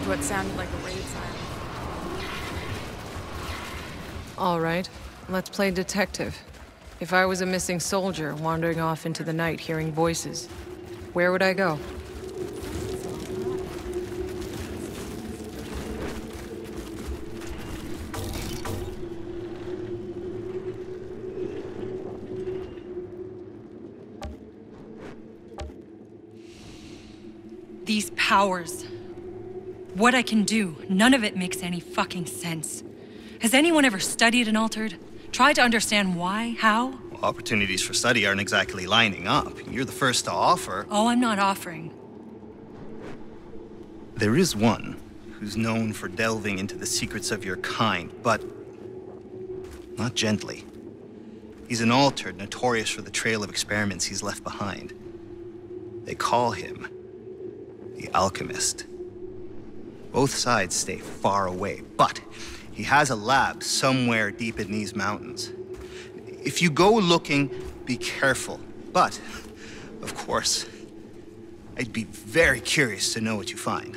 to what sounded like a raid siren. All right, let's play detective. If I was a missing soldier wandering off into the night hearing voices, where would I go? These powers. What I can do, none of it makes any fucking sense. Has anyone ever studied an Altered? Tried to understand why? How? Well, opportunities for study aren't exactly lining up. You're the first to offer. Oh, I'm not offering. There is one who's known for delving into the secrets of your kind, but not gently. He's an Altered, notorious for the trail of experiments he's left behind. They call him the Alchemist. Both sides stay far away, but he has a lab somewhere deep in these mountains. If you go looking, be careful. But, of course, I'd be very curious to know what you find.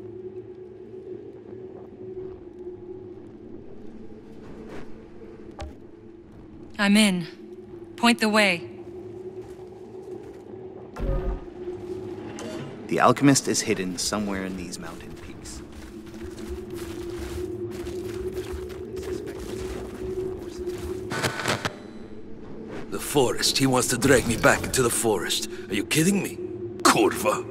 I'm in. Point the way. The Alchemist is hidden somewhere in these mountain peaks. The forest. He wants to drag me back into the forest. Are you kidding me? Kurva.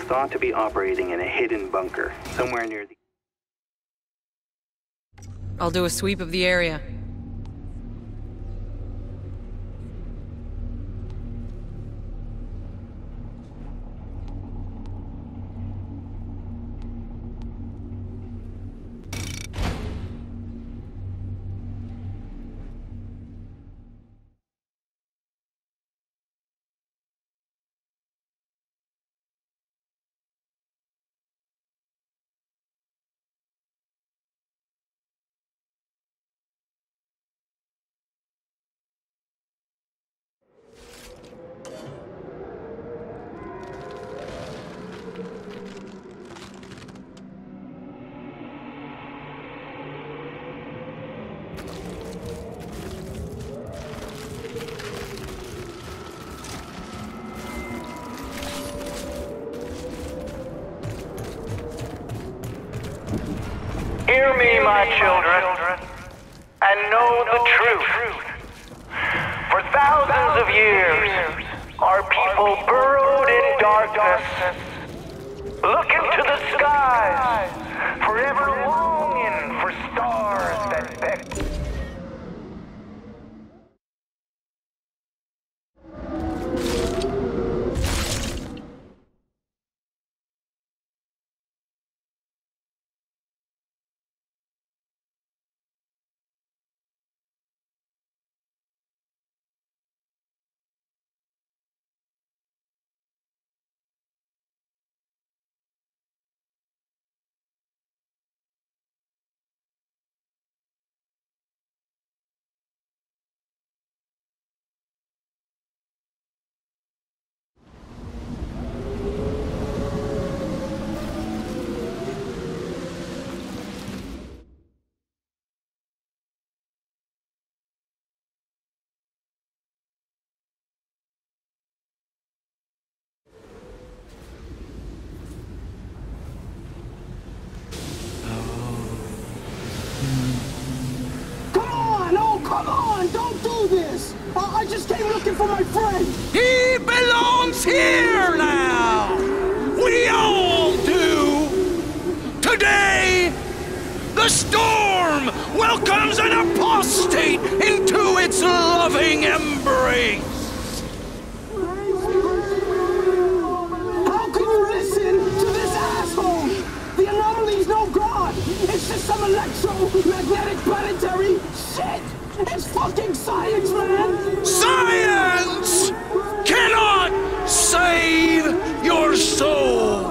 thought to be operating in a hidden bunker, somewhere near the... I'll do a sweep of the area. Hear me, my children, and know the truth. For thousands of years, our people burrowed in darkness, looking to the skies, forever longing for stars that beckon. Come on, don't do this! I just came looking for my friend! He belongs here now! We all do! Today, the storm welcomes an apostate into its loving embrace! How can you listen to this asshole? The anomaly's no god! It's just some electromagnetic planetary shit! It's fucking science, man! Science cannot save your soul!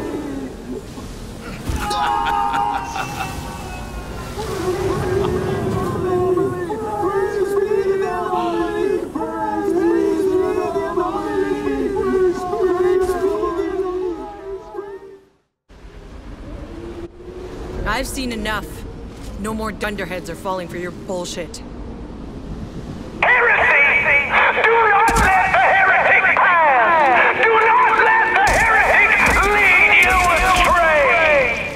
I've seen enough. No more dunderheads are falling for your bullshit. Heresy! Do not let the heretic pass! Do not let the heretic lead you astray!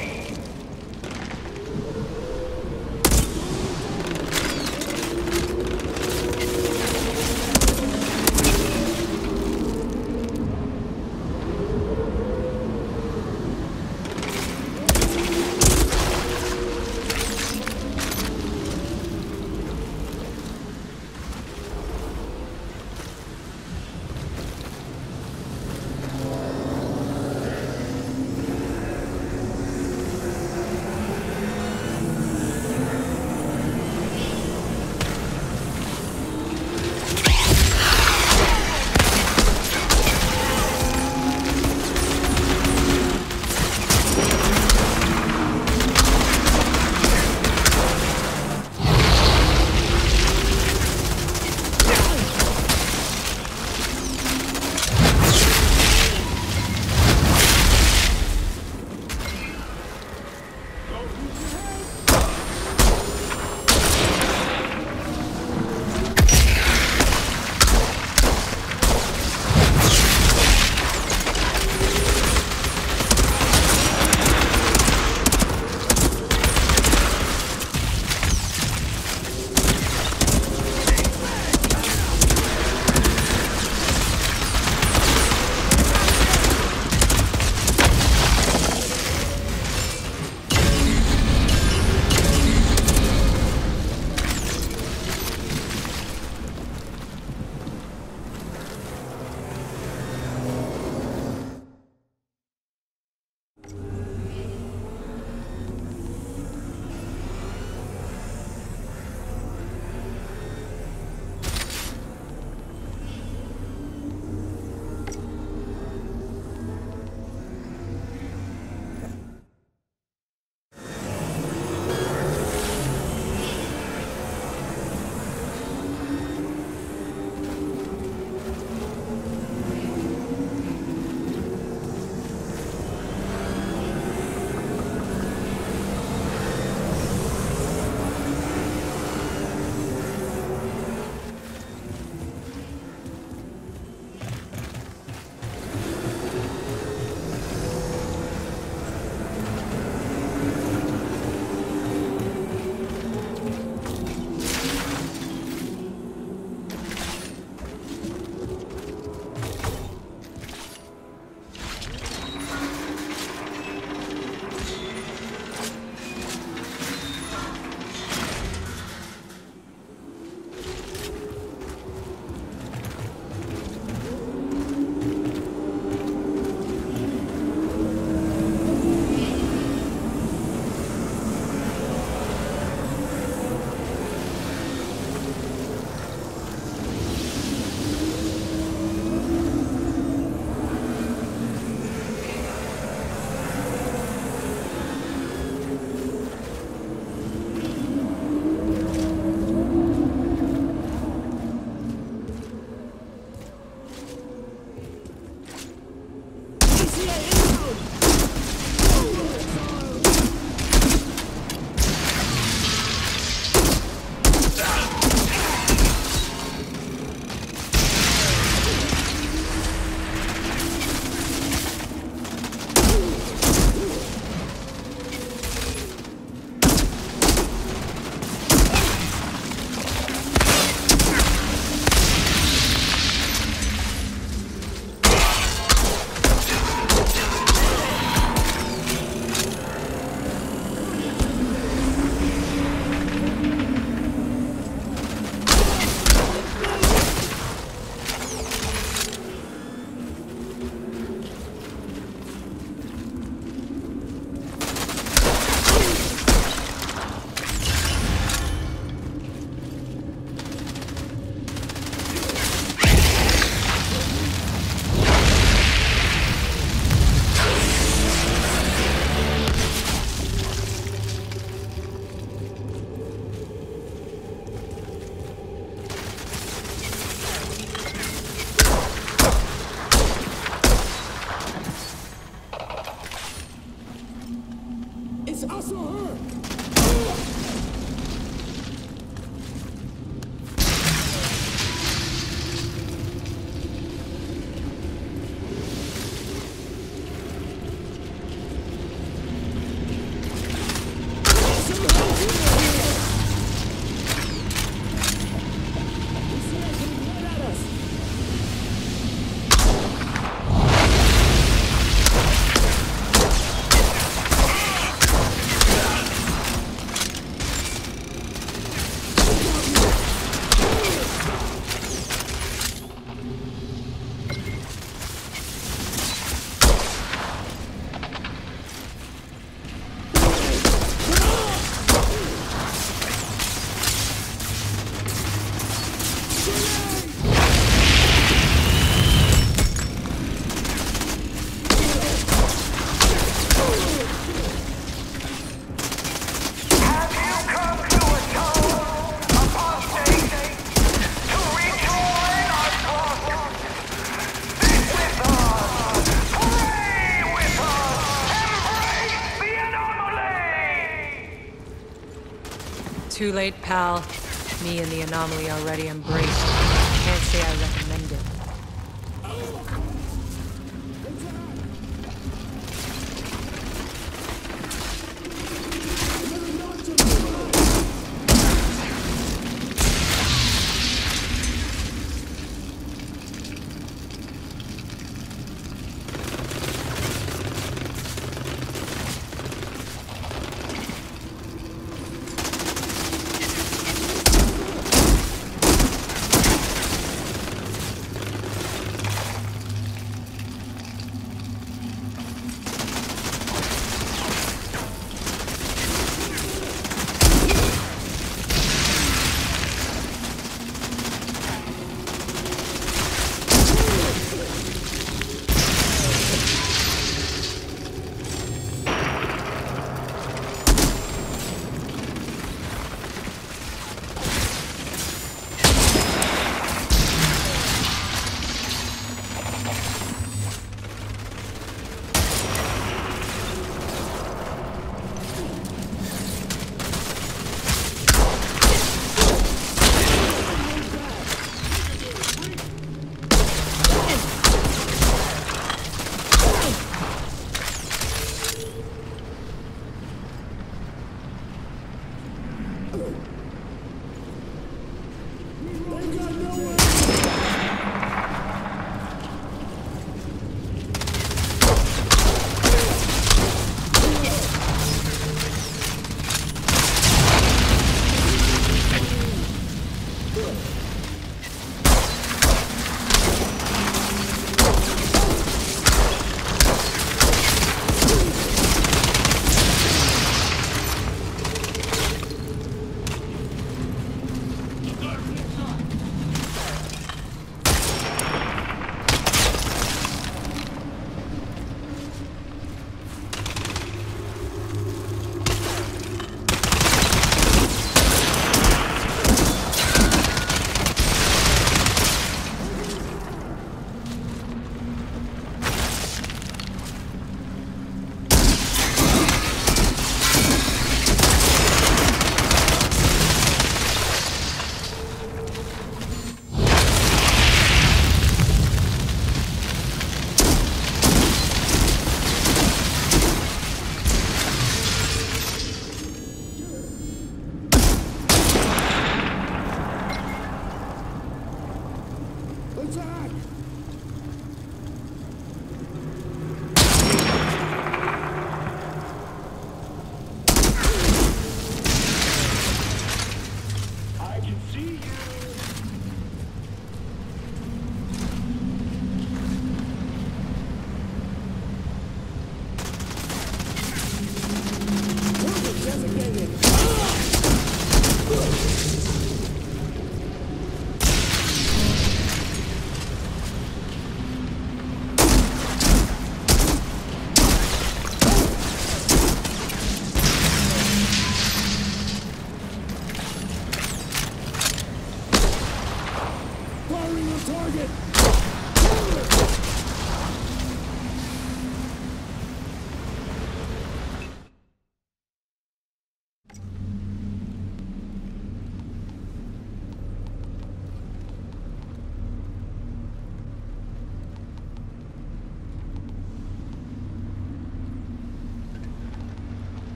Too late, pal. Me and the anomaly already embraced. Can't say I recommend it.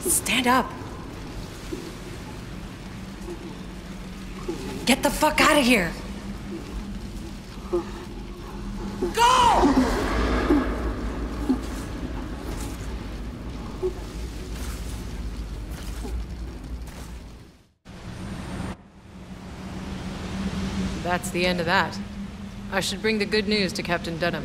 Stand up. Get the fuck out of here. Go! That's the end of that. I should bring the good news to Captain Dunham.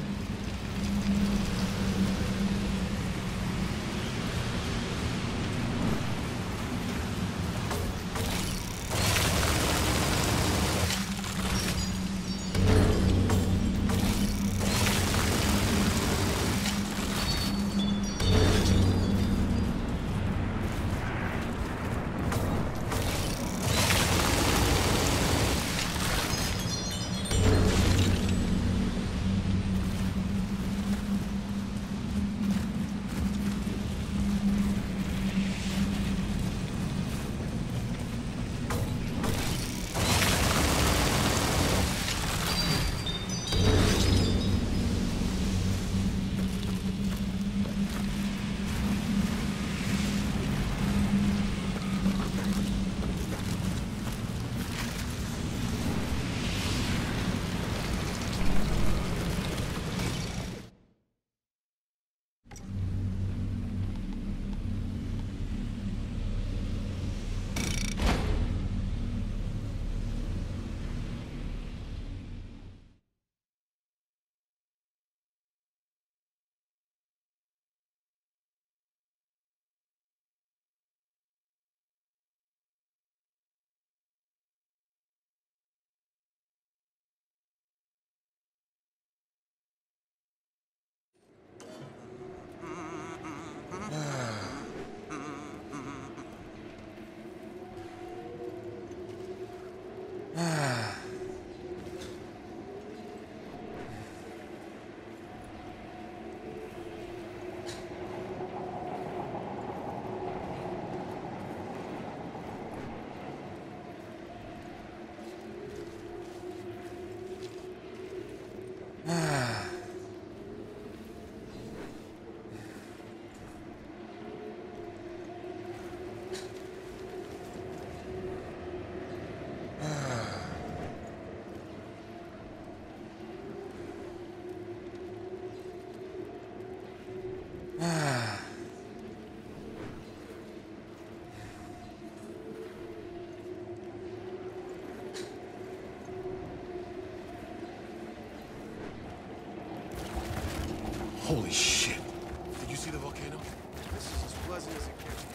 Holy shit. Did you see the volcano? This is as pleasant as it gets.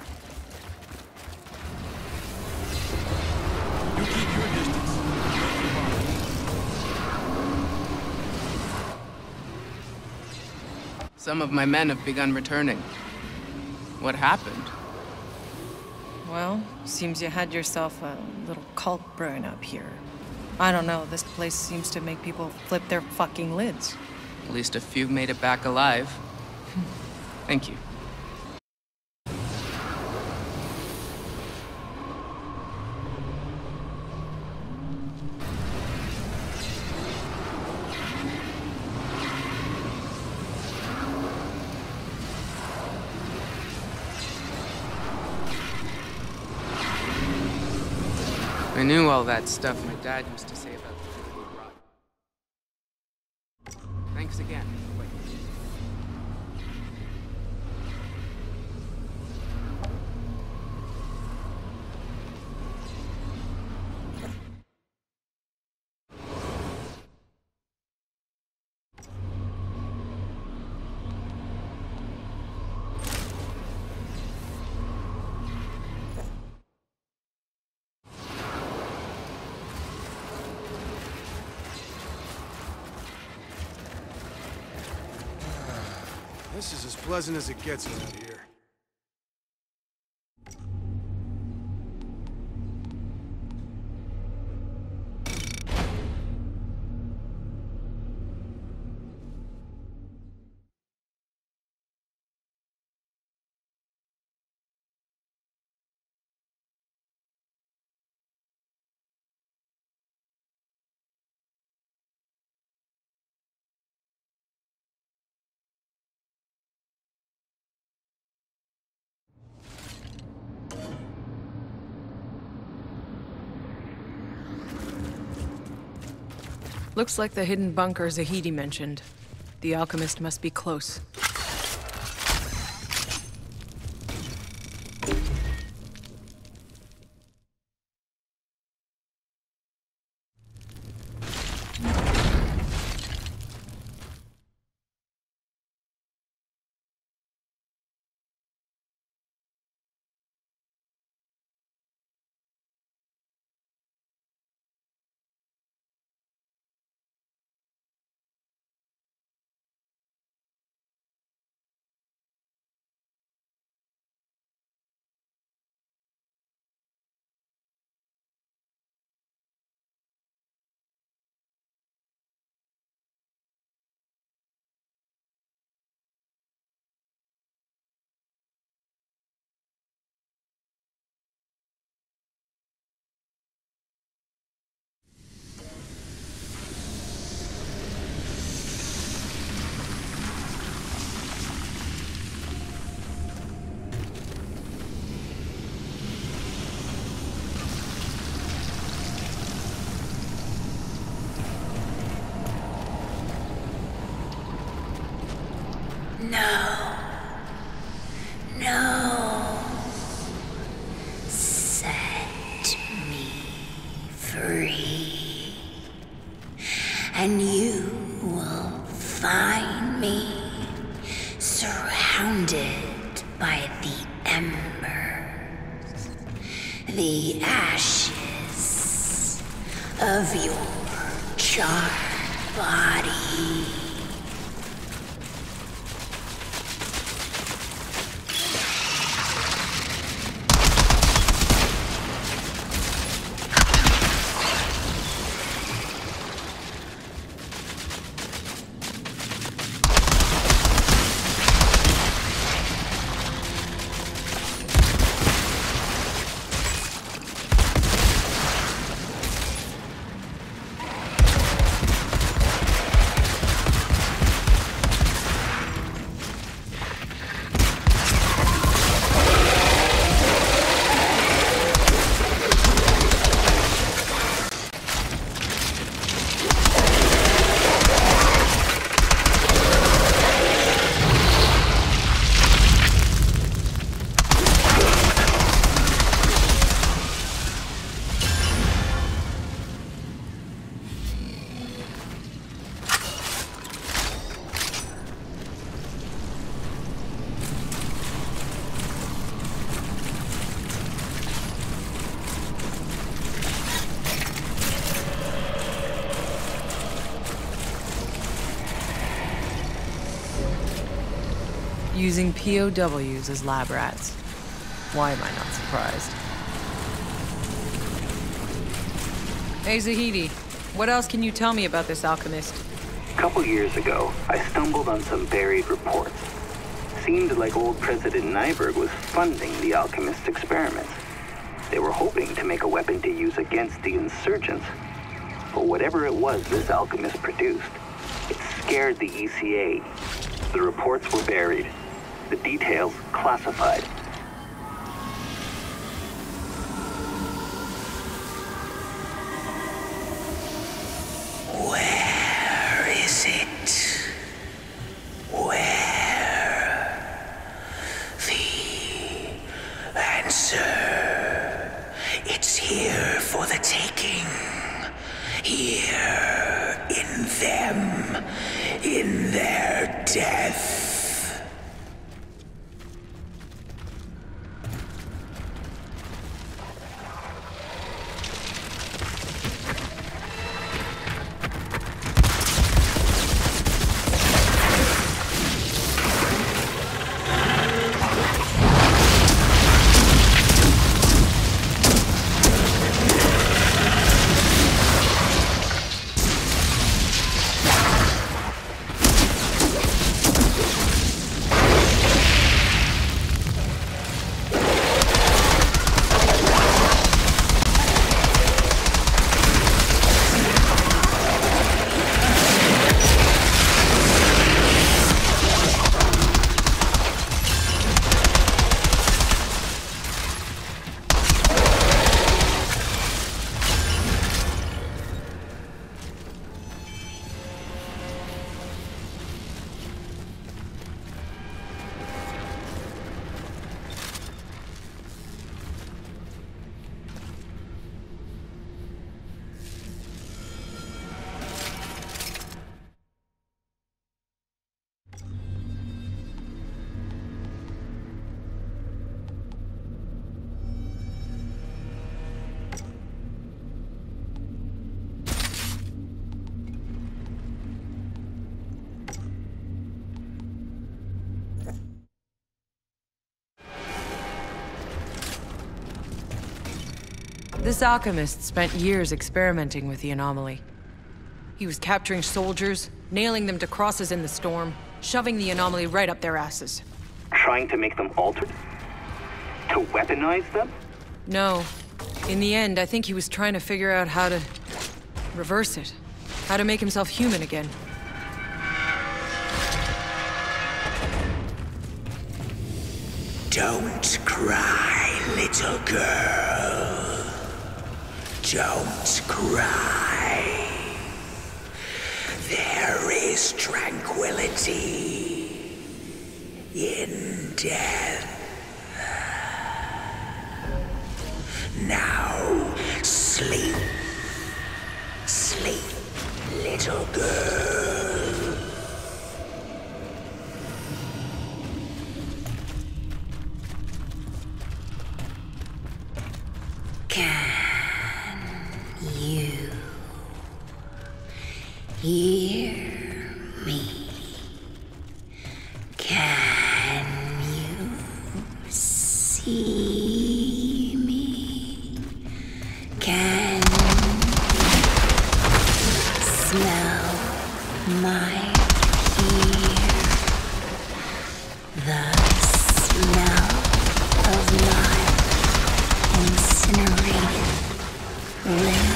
You keep your distance. Some of my men have begun returning. What happened? Well, seems you had yourself a little cult brewing up here. I don't know, this place seems to make people flip their fucking lids. At least a few made it back alive. Thank you. I knew all that stuff my dad used to say about the rot. Thanks again. Wait. This is as pleasant as it gets around here. Looks like the hidden bunker Zahedi mentioned. The alchemist must be close. No. No. Set me free. And you will find me surrounded by the embers, the ashes of your charred body. Using POWs as lab rats. Why am I not surprised? Hey, Zahedi. What else can you tell me about this alchemist? A couple years ago, I stumbled on some buried reports. Seemed like old President Nyberg was funding the alchemist's experiments. They were hoping to make a weapon to use against the insurgents. But whatever it was this alchemist produced, it scared the ECA. The reports were buried. The details classified. Where is it? Where? The answer. It's here for the taking. Here in them. In their death. This alchemist spent years experimenting with the anomaly. He was capturing soldiers, nailing them to crosses in the storm, shoving the anomaly right up their asses. Trying to make them altered? To weaponize them? No. In the end, I think he was trying to figure out how to reverse it. How to make himself human again. Don't cry, little girl. Don't cry. There is tranquility in death. Now, sleep. Sleep, little girl. Can you hear me? Can you see me? Can you smell my ear? The smell of my incinerated limb.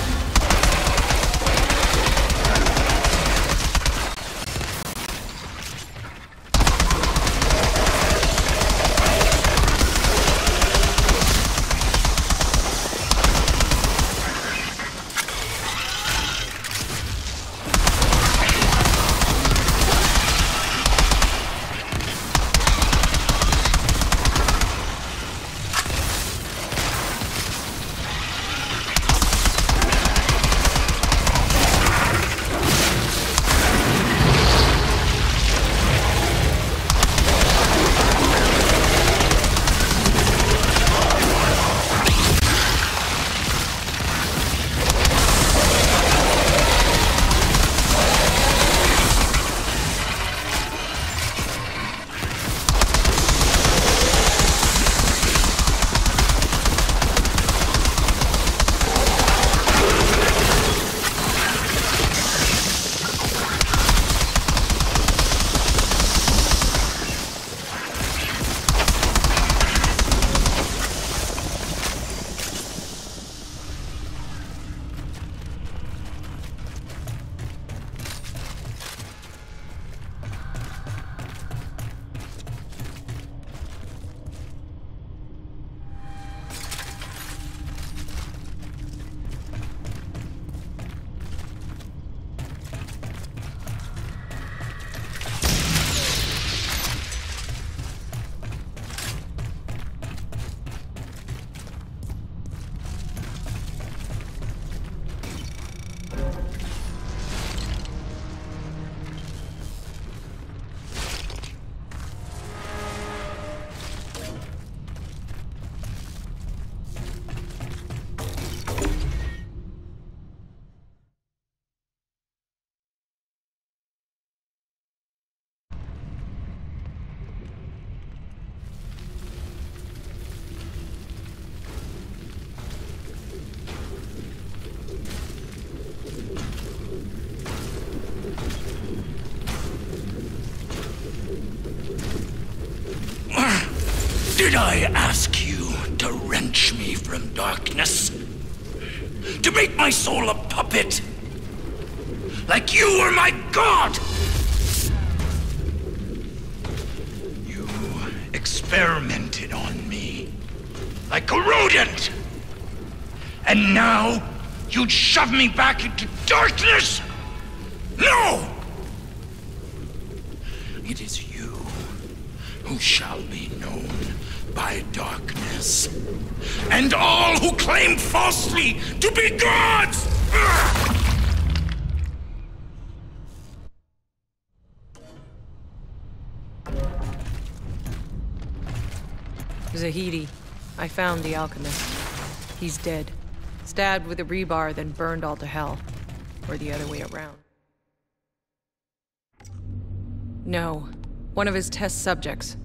Did I ask you to wrench me from darkness? To make my soul a puppet? Like you were my god! You experimented on me. Like a rodent! And now, you'd shove me back into darkness? No! It is you who shall be known by darkness, and all who claim falsely to be gods! Zahedi, I found the alchemist. He's dead. Stabbed with a rebar, then burned all to hell. Or the other way around. No. One of his test subjects.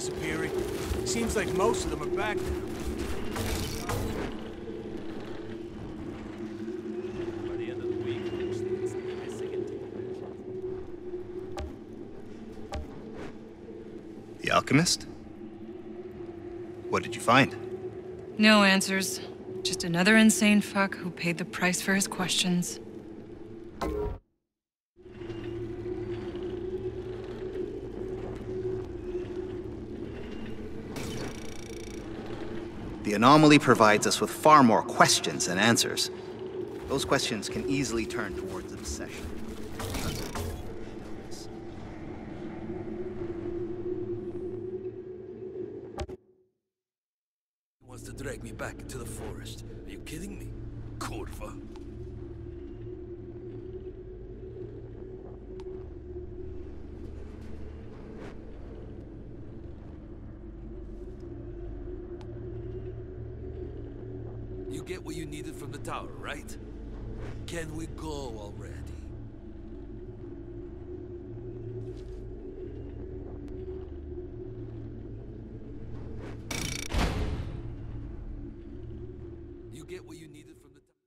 disappearing. Seems like most of them are back now. By the end of the week, it's missing and The Alchemist? What did you find? No answers. Just another insane fuck who paid the price for his questions. The anomaly provides us with far more questions than answers. Those questions can easily turn towards obsession. He wants to drag me back into the forest. Are you kidding me? Kurva. You get what you needed from the tower, right? Can we go already? You get what you needed from the tower?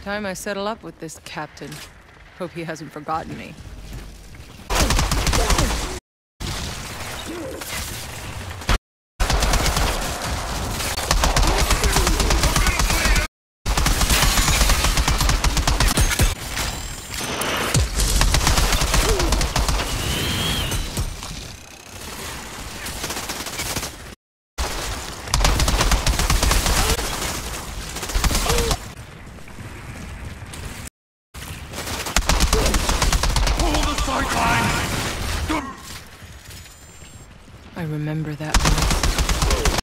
Time I settle up with this captain. Hope he hasn't forgotten me. I remember that voice.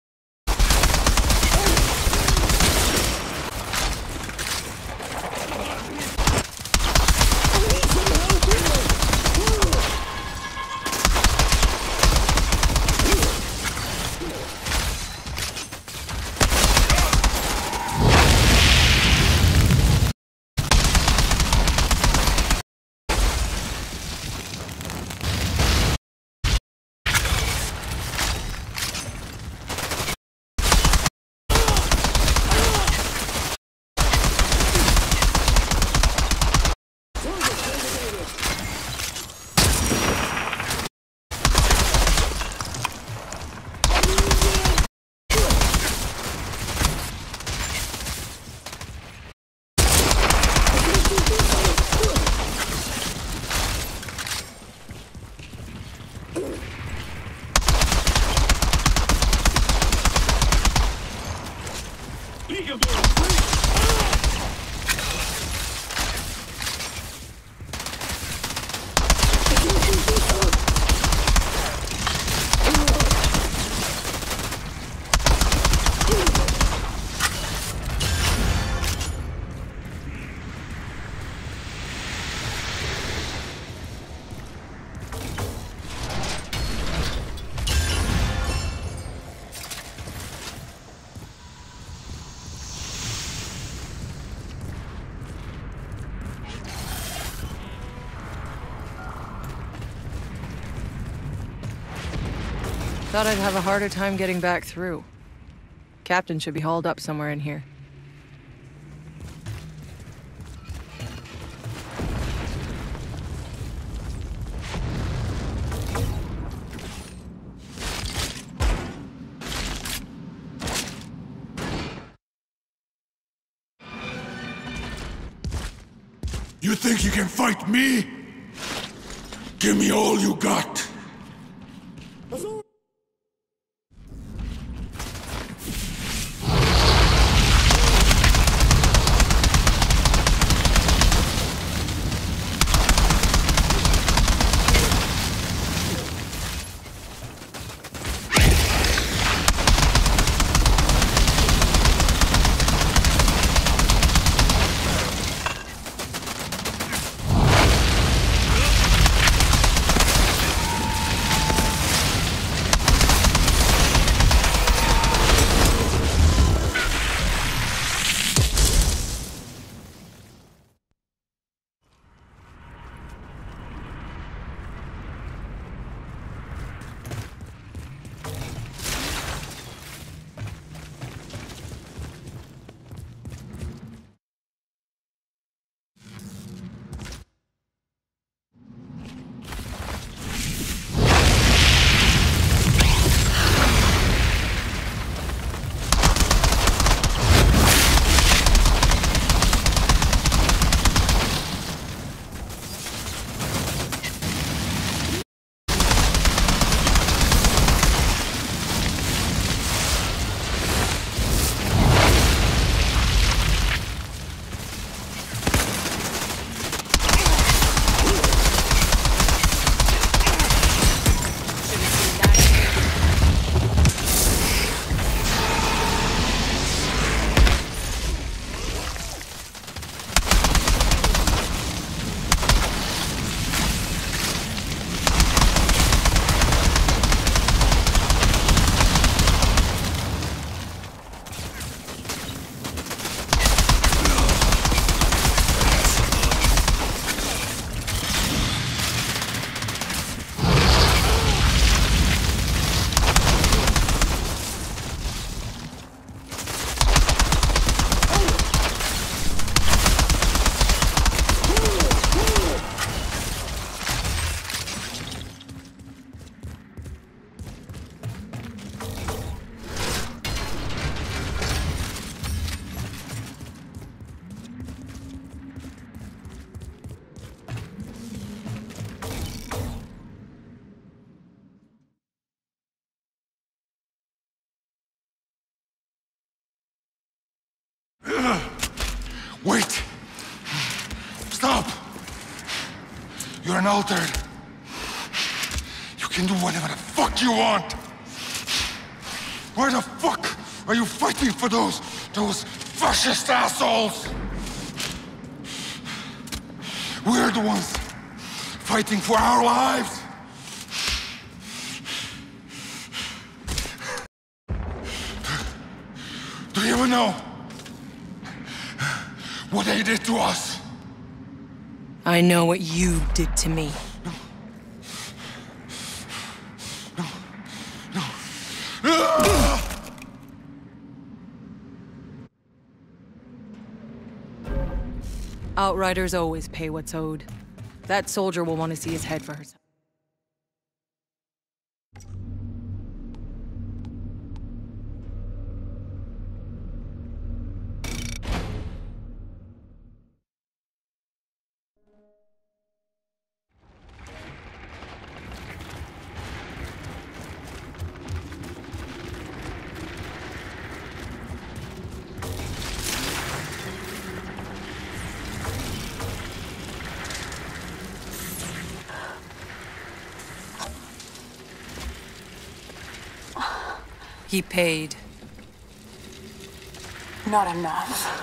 Thought I'd have a harder time getting back through. Captain should be hauled up somewhere in here. You think you can fight me? Give me all you got! Wait! Stop! You're an altered. You can do whatever the fuck you want! Why the fuck are you fighting for those fascist assholes? We're the ones fighting for our lives! Do you even know what they did to us? I know what you did to me. Outriders always pay what's owed. That soldier will want to see his head for herself. He paid. Not enough.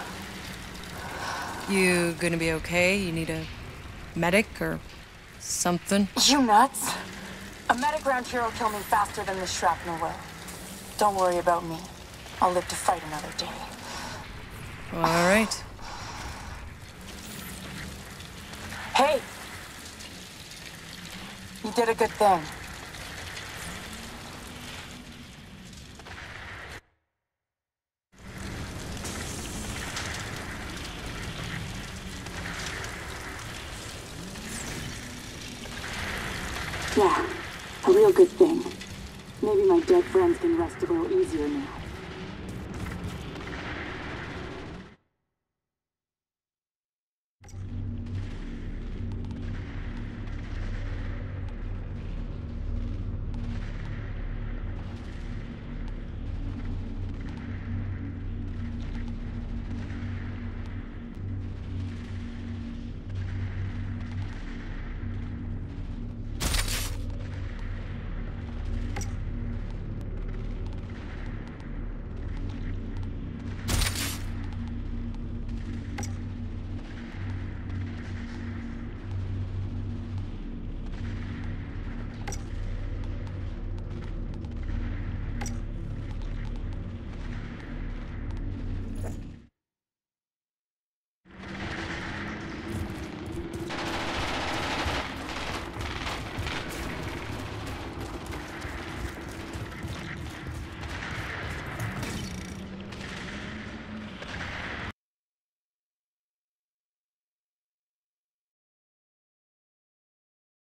You gonna be okay? You need a medic or something? You nuts? A medic round here will kill me faster than the shrapnel will. Don't worry about me. I'll live to fight another day. All right. Hey! You did a good thing. Yeah, a real good thing. Maybe my dead friends can rest a little easier now.